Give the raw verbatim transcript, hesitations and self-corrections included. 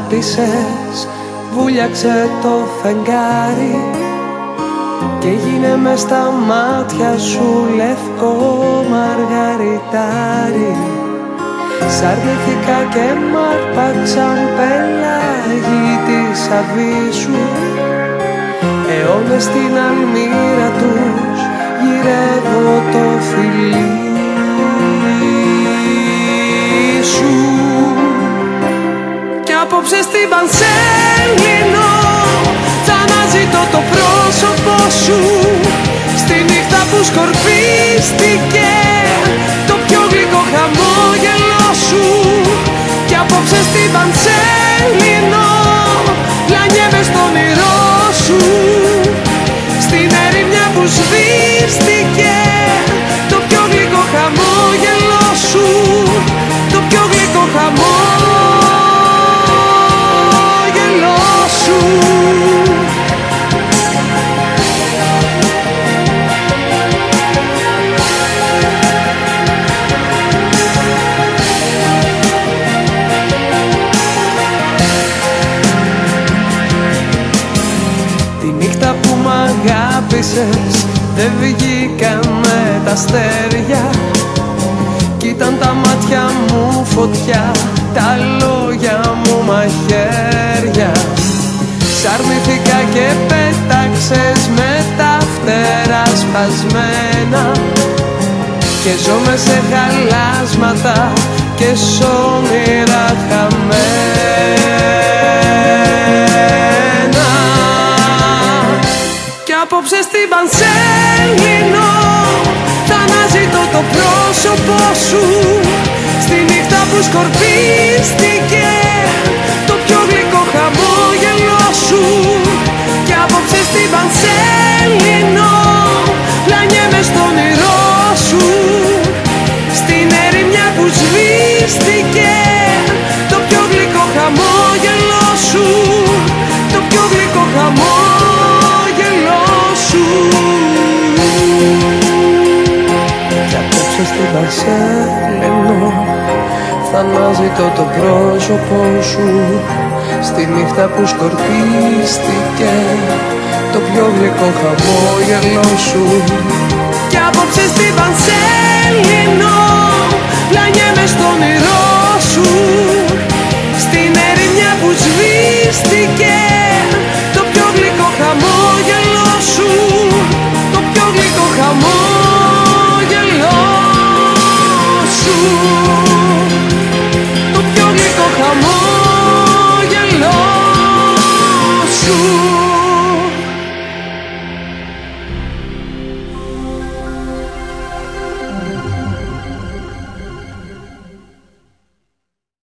αγάπησες, βούλιαξε το φεγγάρι και γίνε μες στα μάτια σου λευκό μαργαριτάρι. Σ' αρνηθήκα και μ' άρπαξαν πελάγι της αβίσου, αιώνες στην αλμύρα τους γυρεύω το φιλί σου. Κι απόψε στην Πανσέλινο θα αναζητώ το πρόσωπό σου, στη νύχτα που σκορπίστηκε το πιο γλυκό χαμόγελό σου. Κι απόψε στην Πανσέλινο πλανιέμαι στο όνειρό σου, στην ερημιά που σβήστηκε το πιο γλυκό χαμόγελό σου, το πιο γλυκό χαμόγελό σου. Δεν βγήκαμε τα αστέρια κι ήταν τα μάτια μου φωτιά, τα λόγια μου μαχαίρια. Σ' αρνηθήκα και πέταξες με τα φτερά σπασμένα και ζω μες σε χαλάσματα και σ' όνειρα χαμένα. Κι απόψε στην Πανσέλινο θα αναζητώ το πρόσωπό σου, στη νύχτα που σκορπίστηκε το πιο γλυκό χαμόγελό σου. Κι απόψε στην Πανσέλινο πλανιέμαι στο όνειρό σου, στην ερημιά που σβήστηκε το πιο γλυκό χαμόγελό σου, το πιο γλυκό χαμόγελό σου. Κι απόψε στην Πανσέλινο θα αναζητώ το πρόσωπό σου, στη νύχτα που σκορπίστηκε το πιο γλυκό χαμόγελό σου. Κι απόψε στην Πανσέλινο πλανιέμαι στο όνειρό σου, στην ερημιά που σβήστηκε το πιο γλυκό χαμόγελό σου, το πιο γλυκό χαμόγελό σου.